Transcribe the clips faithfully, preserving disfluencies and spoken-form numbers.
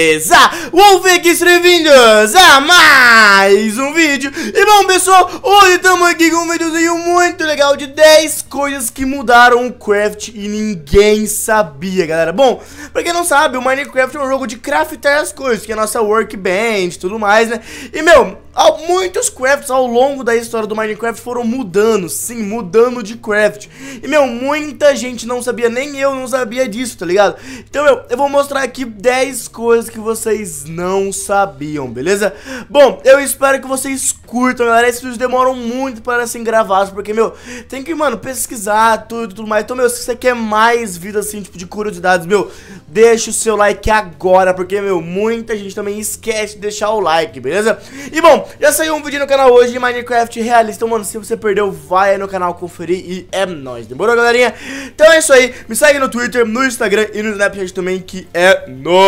beleza? Wolf aqui, sejam bem-vindos a mais um vídeo. E bom, pessoal, hoje estamos aqui com um videozinho muito legal de dez coisas que mudaram o Craft e ninguém sabia, galera. Bom, pra quem não sabe, o Minecraft é um jogo de craftar as coisas, que é a nossa workbench e tudo mais, né? E, meu, muitos crafts ao longo da história do Minecraft foram mudando, sim, mudando de craft. E, meu, muita gente não sabia, nem eu não sabia disso, tá ligado? Então, meu, eu vou mostrar aqui dez coisas que vocês não sabiam, beleza? Bom, eu espero que vocês curtam, galera. Esses vídeos demoram muito para serem gravados, porque, meu, tem que, mano, pesquisar tudo e tudo mais. Então, meu, se você quer mais vídeos assim, tipo, de curiosidades, meu, deixa o seu like agora, porque, meu, muita gente também esquece de deixar o like, beleza? E, bom, já saiu um vídeo no canal hoje de Minecraft realista. Então, mano, se você perdeu, vai aí no canal conferir e é nóis, demorou, galerinha? Então é isso aí, me segue no Twitter, no Instagram e no Snapchat também, que é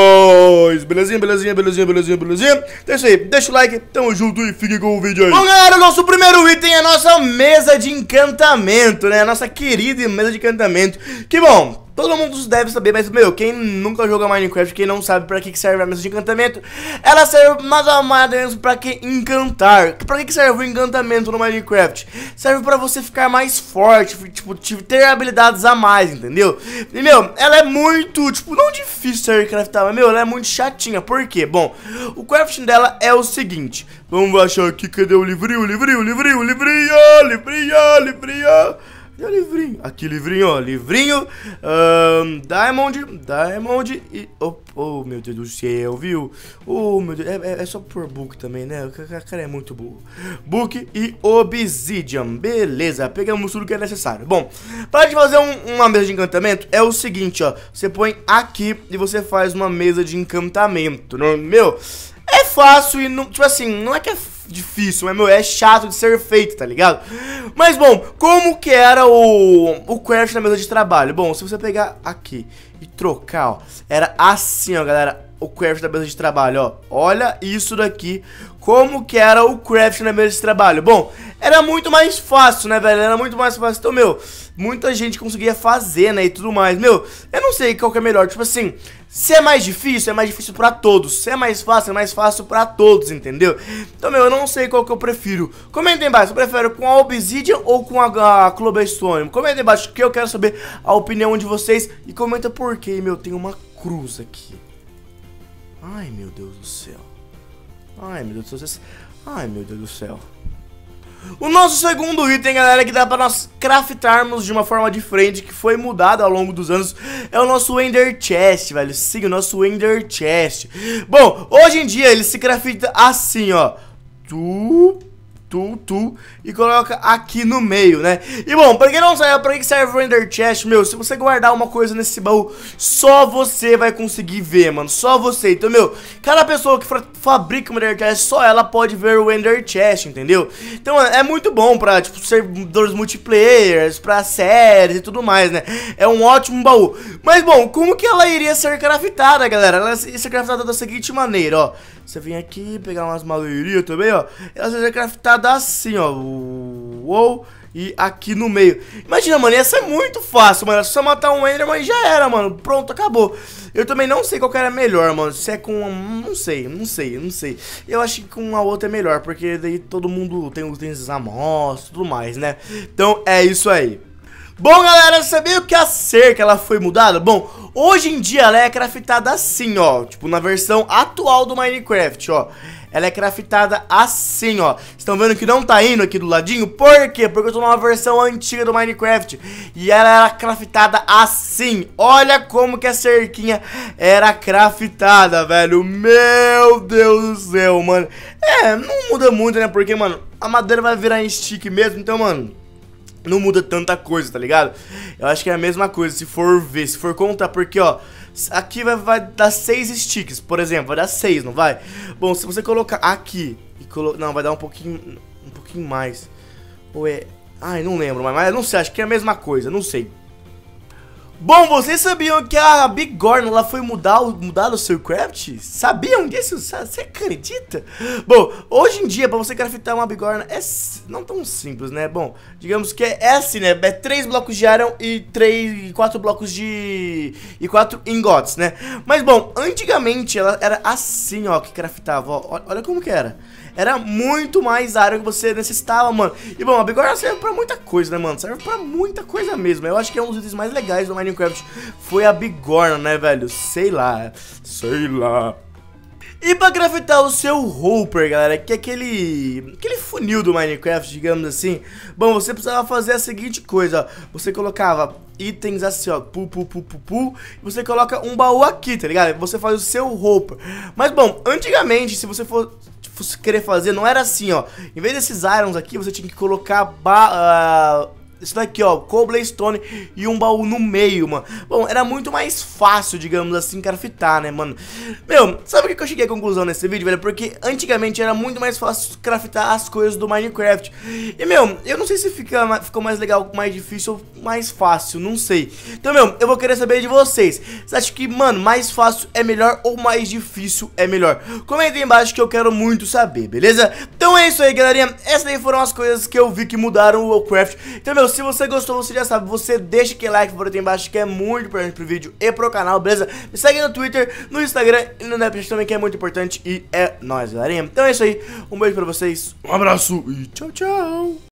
nóis. Belezinha, belezinha, belezinha, belezinha, belezinha. Então é isso aí, deixa o like, tamo junto e fique com o vídeo aí. Bom, galera, o nosso primeiro item é a nossa mesa de encantamento, né? A nossa querida mesa de encantamento. Que bom, todo mundo deve saber, mas, meu, quem nunca joga Minecraft, quem não sabe pra que serve a mesa de encantamento, ela serve mais ou menos pra que encantar. Pra que serve o encantamento no Minecraft? Serve pra você ficar mais forte, tipo, ter habilidades a mais, entendeu? E, meu, ela é muito, tipo, não difícil de craftar, mas, meu, ela é muito chatinha. Por quê? Bom, o crafting dela é o seguinte. Vamos achar aqui, cadê o livrinho, livrinho, livrinho, livrinho, livrinho, livrinho. E o livrinho, aqui livrinho, ó, livrinho, um, Diamond, Diamond e, oh, oh, meu Deus do céu, viu? Oh, meu Deus, é, é só por book também, né? O cara é muito burro. Book e Obsidian, beleza, pegamos tudo que é necessário. Bom, para de fazer um, uma mesa de encantamento, é o seguinte, ó, você põe aqui e você faz uma mesa de encantamento, não, meu, é fácil e, não, tipo assim, não é que é difícil, mas, meu, é chato de ser feito, tá ligado? Mas, bom, como que era o, o craft na mesa de trabalho? Bom, se você pegar aqui e trocar, ó, era assim, ó, galera, o craft da mesa de trabalho, ó. Olha isso daqui, como que era o craft na mesa de trabalho. Bom, era muito mais fácil, né, velho? Era muito mais fácil. Então, meu, muita gente conseguia fazer, né, e tudo mais. Meu, eu não sei qual que é melhor. Tipo assim, se é mais difícil, é mais difícil pra todos. Se é mais fácil, é mais fácil pra todos, entendeu? Então, meu, eu não sei qual que eu prefiro. Comenta aí embaixo, eu prefiro com a Obsidian ou com a, a Cobblestone. Comenta aí embaixo que eu quero saber a opinião de vocês. E comenta por que, meu, tem uma cruz aqui. Ai, meu Deus do céu. Ai, meu Deus do céu. Ai, meu Deus do céu. O nosso segundo item, galera, que dá pra nós craftarmos de uma forma diferente, que foi mudado ao longo dos anos, é o nosso Ender Chest, velho. Sim, o nosso Ender Chest. Bom, hoje em dia ele se crafta assim, ó. Tu... Tu, tu, e coloca aqui no meio, né? E, bom, pra quem não sabe pra que serve o Ender Chest, meu, se você guardar uma coisa nesse baú, só você vai conseguir ver, mano, só você. Então, meu, cada pessoa que fabrica um Ender Chest, só ela pode ver o Ender Chest, entendeu? Então, é muito bom pra, tipo, servidores multiplayers, pra séries e tudo mais, né? É um ótimo baú. Mas, bom, como que ela iria ser craftada, galera? Ela iria ser craftada da seguinte maneira, ó. Você vem aqui, pegar umas madeirinhas também, ó. Ela seja craftada assim, ó. Uou. E aqui no meio. Imagina, mano, ia ser muito fácil, mano. É só matar um Enderman e já era, mano. Pronto, acabou. Eu também não sei qual que era melhor, mano. Se é com... Não sei, não sei, não sei. Eu acho que com a outra é melhor, porque daí todo mundo tem os amostros e tudo mais, né? Então, é isso aí. Bom, galera, sabia que a cerca ela foi mudada? Bom, hoje em dia ela é craftada assim, ó. Tipo, na versão atual do Minecraft, ó. Ela é craftada assim, ó. Estão vendo que não tá indo aqui do ladinho? Por quê? Porque eu tô numa versão antiga do Minecraft e ela era craftada assim. Olha como que a cerquinha era craftada, velho. Meu Deus do céu, mano. É, não muda muito, né? Porque, mano, a madeira vai virar em stick mesmo. Então, mano, não muda tanta coisa, tá ligado? Eu acho que é a mesma coisa, se for ver, se for contar, porque, ó, aqui vai, vai dar seis sticks, por exemplo, vai dar seis, não vai? Bom, se você colocar aqui e colo... Não, vai dar um pouquinho, um pouquinho mais. Ou é... Ai, não lembro, mas, mas não sei, acho que é a mesma coisa, não sei. Bom, vocês sabiam que a Bigorna ela foi mudar, mudar o seu craft? Sabiam disso? Você acredita? Bom, hoje em dia, pra você craftar uma Bigorna é não tão simples, né? Bom, digamos que é assim, né? É três blocos de iron e três, quatro blocos de... e quatro ingotes, né? Mas, bom, antigamente ela era assim, ó, que craftava, ó. Olha como que era. Era muito mais iron que você necessitava, mano. E bom, a Bigorna serve pra muita coisa, né, mano? Serve pra muita coisa mesmo. Eu acho que é um dos itens mais legais do Minecraft foi a Bigorna, né, velho? Sei lá, sei lá. E pra craftar o seu Hopper, galera, que é aquele, aquele funil do Minecraft, digamos assim. Bom, você precisava fazer a seguinte coisa, ó. Você colocava itens assim, ó, pu, pu, pu, pu, pu, e você coloca um baú aqui, tá ligado? Você faz o seu Hopper. Mas, bom, antigamente, se você for... fosse querer fazer, não era assim, ó. Em vez desses irons aqui, você tinha que colocar ba uh, isso daqui, ó, cobblestone e um baú no meio, mano. Bom, era muito mais fácil, digamos assim, craftar, né, mano? Meu, sabe o que eu cheguei à conclusão nesse vídeo, velho? Porque antigamente era muito mais fácil craftar as coisas do Minecraft. E, meu, eu não sei se fica, ficou mais legal, mais difícil ou mais fácil, não sei. Então, meu, eu vou querer saber de vocês. Vocês acham que, mano, mais fácil é melhor ou mais difícil é melhor? Comenta aí embaixo que eu quero muito saber, beleza? Então é isso aí, galerinha. Essas aí foram as coisas que eu vi que mudaram o Craft. Então, meu, se você gostou, você já sabe, você deixa aquele like por aí embaixo que é muito importante pro vídeo e pro canal, beleza? Me segue no Twitter, no Instagram e no Snapchat também, que é muito importante. E é nóis, galerinha. Então é isso aí, um beijo pra vocês, um abraço e tchau, tchau.